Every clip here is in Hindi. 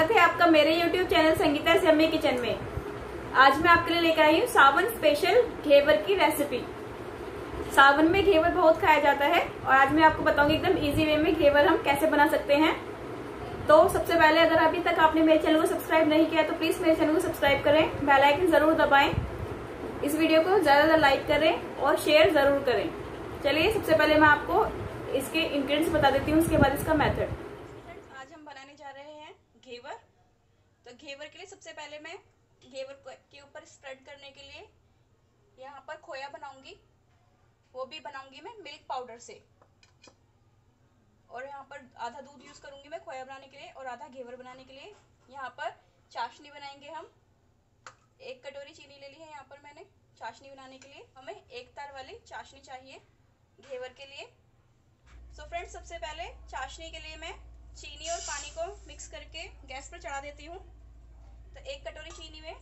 स्वागत है आपका मेरे YouTube channel Sangeeta yummy kitchen में। आज मैं आपके लिए लेकर आई हूँ सावन स्पेशल घेवर की रेसिपी। सावन में घेवर बहुत खाया जाता है और आज मैं आपको बताऊंगी एकदम इजी वे में घेवर हम कैसे बना सकते हैं। तो सबसे पहले अगर अभी तक आपने मेरे चैनल को सब्सक्राइब नहीं किया तो प्लीज मेरे चैनल को सब्सक्राइब करें, बेल आइकन जरूर दबाएं, इस वीडियो को ज्यादा लाइक करें और शेयर जरूर करें। चलिए सबसे पहले मैं आपको इसके इंग्रेडिएंट्स बता देती हूँ, उसके बाद इसका मेथड। आज हम बनाने जा रहे हैं घेवर। तो घेवर के लिए सबसे पहले मैं घेवर के ऊपर स्प्रेड करने के लिए यहाँ पर खोया बनाऊंगी। वो भी बनाऊंगी मैं मिल्क पाउडर से, और यहाँ पर आधा दूध यूज करूंगी मैं खोया बनाने के लिए और आधा घेवर बनाने के लिए। यहाँ पर चाशनी बनाएंगे हम। 1 कटोरी चीनी ले ली है यहाँ पर मैंने चाशनी बनाने के लिए। हमें 1 तार वाली चाशनी चाहिए घेवर के लिए। सो फ्रेंड्स, सबसे पहले चाशनी के लिए मैं चीनी और पानी को मिक्स करके गैस पर चढ़ा देती हूँ। तो 1 कटोरी चीनी में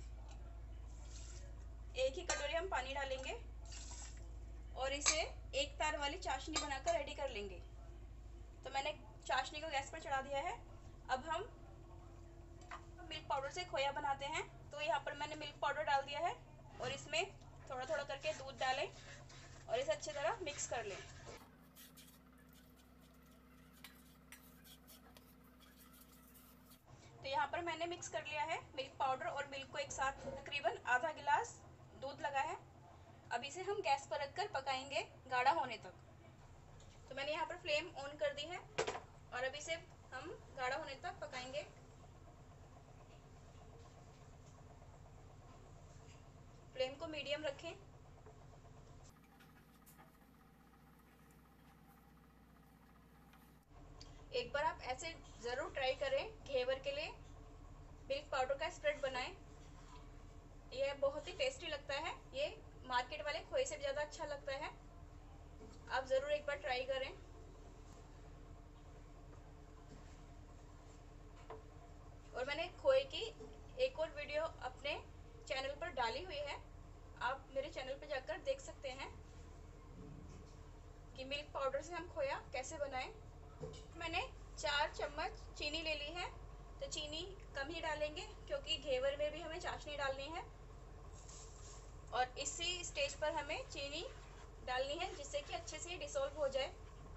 1 ही कटोरी हम पानी डालेंगे और इसे 1 तार वाली चाशनी बनाकर रेडी कर लेंगे। तो मैंने चाशनी को गैस पर चढ़ा दिया है। अब हम मिल्क पाउडर से खोया बनाते हैं। तो यहाँ पर मैंने मिल्क पाउडर डाल दिया है और इसमें थोड़ा थोड़ा करके दूध डालें और इसे अच्छी तरह मिक्स कर लें। तो यहाँ पर मैंने मिक्स कर लिया है मिल्क पाउडर और मिल्क को एक साथ। तकरीबन आधा गिलास दूध लगा है। अब इसे हम गैस पर रखकर पकाएंगे गाढ़ा होने तक। तो मैंने यहाँ पर फ्लेम ऑन कर दी है और अब इसे हम गाढ़ा होने तक पकाएंगे। फ्लेम को मीडियम रखें। एक बार आप ऐसे जरूर ट्राई करें, घेवर के लिए मिल्क पाउडर का स्प्रेड बनाएं। यह बहुत ही टेस्टी लगता है। ये मार्केट वाले खोए से भी ज्यादा अच्छा लगता है। आप जरूर एक बार ट्राई करें। और मैंने खोए की एक और वीडियो अपने चैनल पर डाली हुई है, आप मेरे चैनल पर जाकर देख सकते हैं कि मिल्क पाउडर से हम खोया कैसे बनाएं। मैंने 4 चम्मच चीनी ले ली है। तो चीनी कम ही डालेंगे क्योंकि घेवर में भी हमें चाशनी डालनी है और इसी स्टेज पर हमें चीनी डालनी है जिससे कि अच्छे से डिसॉल्व हो जाए।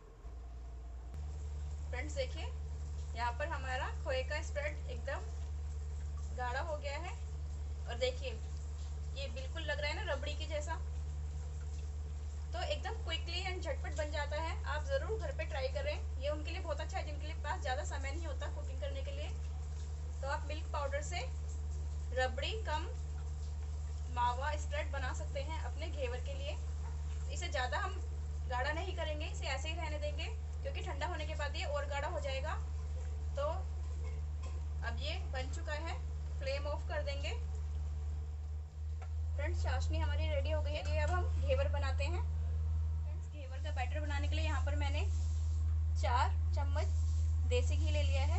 फ्रेंड्स देखिए, यहाँ पर हमारा खोए का स्प्रेड एकदम गाढ़ा हो गया है और देखिए ये बिल्कुल लग रहा है ना रबड़ी की जैसा। तो एकदम क्विकली एंड झटपट बन जाता है। आप जरूर घर पे ट्राई करें। ये उनके लिए बहुत अच्छा है जिनके लिए पास ज्यादा समय नहीं होता कुकिंग करने के लिए। तो आप मिल्क पाउडर से रबड़ी कम मावा स्प्रेड बना सकते हैं अपने घेवर के लिए। इसे ज्यादा हम गाढ़ा नहीं करेंगे, इसे ऐसे ही रहने देंगे क्योंकि ठंडा होने के बाद ये और गाढ़ा हो जाएगा। तो अब ये बन चुका है, फ्लेम ऑफ कर देंगे। फ्रेंड्स, चाशनी हमारी रेडी हो गई है। ये अब हम घेवर बनाते हैं। फ्रेंड्स, घेवर का बैटर बनाने के लिए यहाँ पर मैंने 4 चम्मच देसी घी ले लिया है।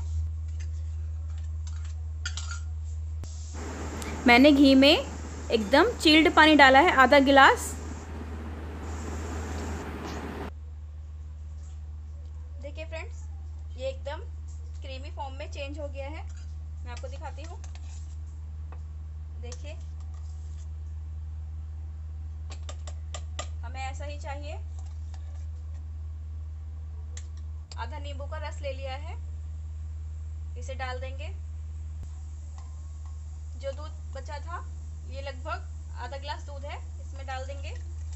मैंने घी में एकदम चिल्ड पानी डाला है, आधा गिलास। देखिए फ्रेंड्स, ये एकदम क्रीमी फॉर्म में चेंज हो गया है। मैं आपको दिखाती हूँ, देखिए हमें ऐसा ही चाहिए। आधा नींबू का रस ले लिया है, इसे डाल देंगे। जो दूध बचा था, ये लगभग आधा गिलास दूध है, इसमें डाल देंगे।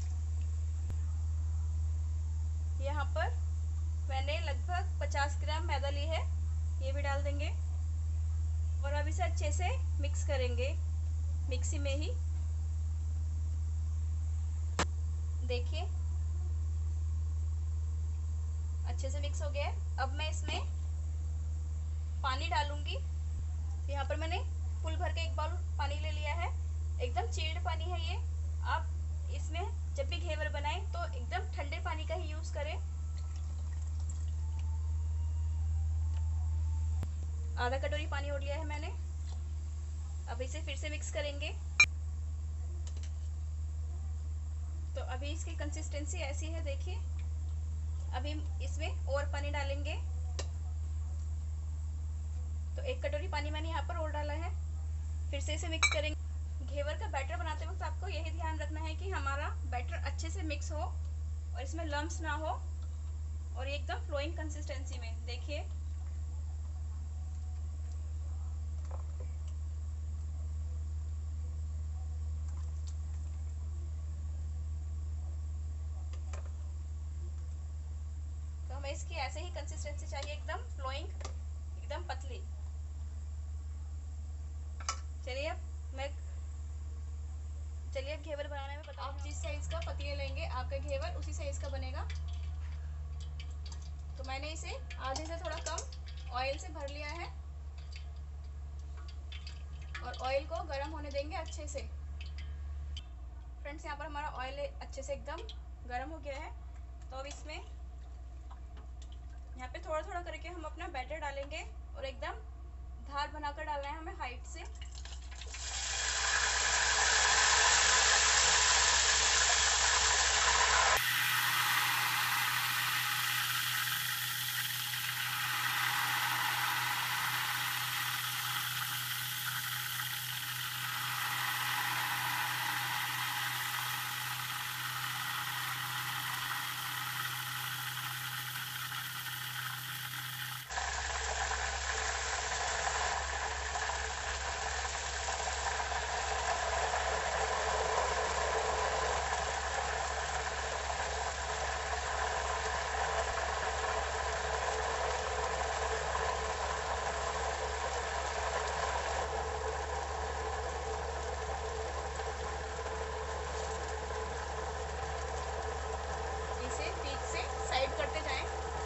यहाँ पर मैंने लगभग 50 ग्राम मैदा ली है, ये भी डाल देंगे और अब इसे अच्छे से मिक्स करेंगे मिक्सी में ही। देखिए अच्छे से मिक्स हो गया है। अब मैं इसमें पानी डालूंगी। यहाँ पर मैंने फुल भर के 1 बाउल पानी ले लिया है। एकदम चिल्ड पानी है ये। आप इसमें जब भी घेवर बनाएं तो एकदम ठंडे पानी का ही यूज करें। आधा कटोरी पानी और लिया है मैंने। अब इसे फिर से मिक्स करेंगे। तो अभी इसकी कंसिस्टेंसी ऐसी है, देखिए। अभी इसमें और पानी डालेंगे। तो तो 1 कटोरी पानी मैंने यहाँ पर और डाला है। फिर से इसे मिक्स करेंगे। घेवर का बैटर बनाते वक्त आपको यही ध्यान रखना है कि हमारा बैटर अच्छे से मिक्स हो और इसमें लम्प्स ना हो और एकदम फ्लोइंग कंसिस्टेंसी में। देखिए तो हमें इसकी ऐसे ही कंसिस्टेंसी चाहिए, एकदम फ्लोइंग, एकदम पतली। चलिए अब घेवर बनाने में आप जिस साइज का पतीले लेंगे आपका घेवर उसी साइज का बनेगा। तो मैंने इसे आधे से थोड़ा कम ऑयल से भर लिया है और ऑयल को गर्म होने देंगे अच्छे से। फ्रेंड्स यहाँ पर हमारा ऑयल अच्छे से एकदम गर्म हो गया है। तो अब इसमें यहाँ पे थोड़ा थोड़ा करके हम अपना बैटर डालेंगे और एकदम धार बनाकर डालना है हमें हाइट से। करते जाएं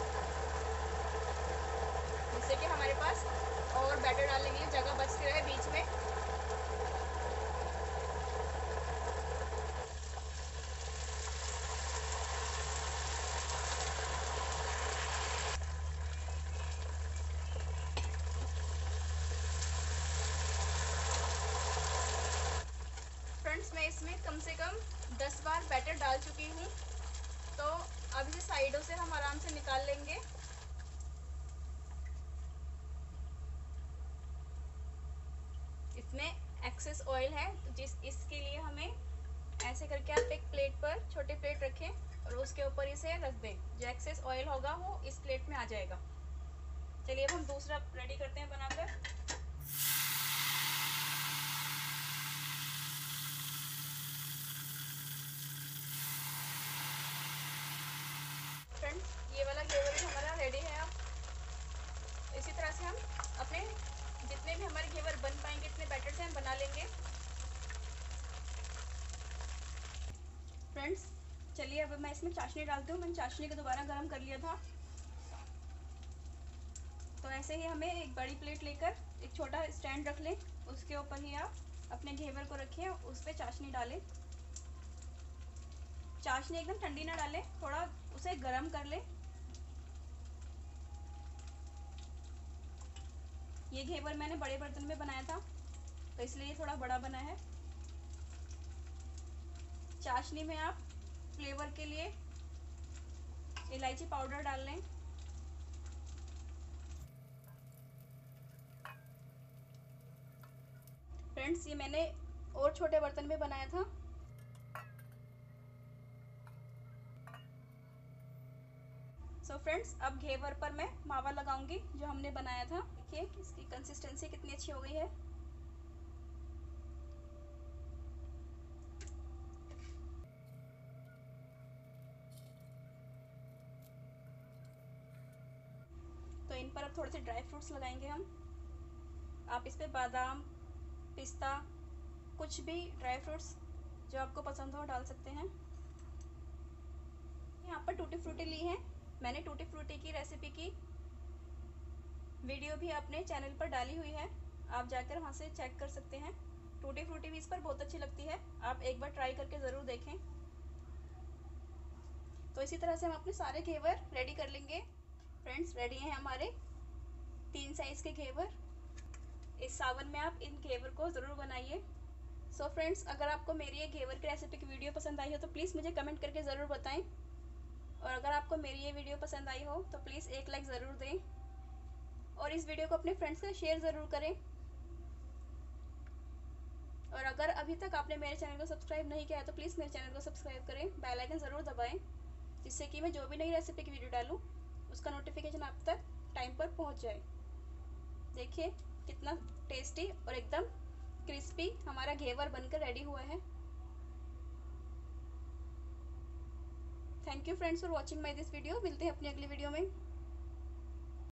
जिससे कि हमारे पास और बैटर डालने के लिए जगह बचती रहे बीच में। फ्रेंड्स मैं इसमें कम से कम 10 बार बैटर डाल चुकी हूँ। तो अब इसे साइडों से हम आराम से निकाल लेंगे। इसमें एक्सेस ऑयल है तो इसके लिए हमें ऐसे करके आप एक प्लेट पर छोटे प्लेट रखें और उसके ऊपर इसे रख दें। जो एक्सेस ऑयल होगा वो इस प्लेट में आ जाएगा। चलिए अब हम दूसरा रेडी करते हैं बनाकर। फ्रेंड्स ये वाला घेवर भी हमारा रेडी है। अब इसी तरह से हम अपने जितने भी हमारे घेवर बन पाएंगे इतने बैटर से हम बना लेंगे। फ्रेंड्स चलिए अब मैं इसमें चाशनी डालती हूँ। मैंने चाशनी को दोबारा गर्म कर लिया था। तो ऐसे ही हमें एक बड़ी प्लेट लेकर एक छोटा स्टैंड रख लें, उसके ऊपर ही आप अपने घेवर को रखें, उस पर चाशनी डालें। चाशनी एकदम ठंडी ना डालें, थोड़ा उसे गर्म कर लें। ये घेवर मैंने बड़े बर्तन में बनाया था तो इसलिए ये थोड़ा बड़ा बना है। चाशनी में आप फ्लेवर के लिए इलायची पाउडर डाल लें। फ्रेंड्स ये मैंने और छोटे बर्तन में बनाया था। सो फ्रेंड्स अब घेवर पर मैं मावा लगाऊंगी जो हमने बनाया था। देखिए इसकी कंसिस्टेंसी कितनी अच्छी हो गई है। तो इन पर अब थोड़े से ड्राई फ्रूट्स लगाएंगे हम। आप इस पे बादाम, पिस्ता, कुछ भी ड्राई फ्रूट्स जो आपको पसंद हो डाल सकते हैं। यहाँ पर टूटी फ्रूटी ली है मैंने। टूटी फ्रूटी की रेसिपी की वीडियो भी अपने चैनल पर डाली हुई है, आप जाकर वहाँ से चेक कर सकते हैं। टूटी फ्रूटी भी इस पर बहुत अच्छी लगती है, आप एक बार ट्राई करके ज़रूर देखें। तो इसी तरह से हम अपने सारे घेवर रेडी कर लेंगे। फ्रेंड्स रेडी हैं हमारे 3 साइज़ के घेवर। इस सावन में आप इन घेवर को ज़रूर बनाइए। सो फ्रेंड्स अगर आपको मेरी ये घेवर की रेसिपी की वीडियो पसंद आई हो तो प्लीज़ मुझे कमेंट करके ज़रूर बताएं। और अगर आपको मेरी ये वीडियो पसंद आई हो तो प्लीज़ एक लाइक ज़रूर दें। और इस वीडियो को अपने फ्रेंड्स से शेयर ज़रूर करें। और अगर अभी तक आपने मेरे चैनल को सब्सक्राइब नहीं किया है तो प्लीज़ मेरे चैनल को सब्सक्राइब करें, बेल आइकन ज़रूर दबाएं, जिससे कि मैं जो भी नई रेसिपी की वीडियो डालूं उसका नोटिफिकेशन आप तक टाइम पर पहुंच जाए। देखिए कितना टेस्टी और एकदम क्रिस्पी हमारा घेवर बनकर रेडी हुआ है। Thank you friends for watching my this video. मिलते हैं अपनी अगली वीडियो में।